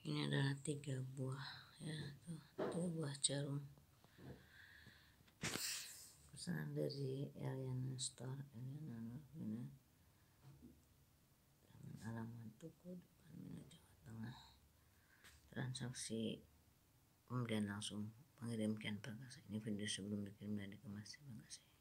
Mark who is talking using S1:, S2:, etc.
S1: Ini adalah 3 buah ya, tuh 3 buah jarum pesanan dari Eliana Store, Eliana Nurvina, dengan alamat Tugu Depan Mina, Jawa Tengah. Transaksi pembelian langsung, pengirim Kian Perkasa. Ini video sebelum dikirim dan dikemas. Terima kasih.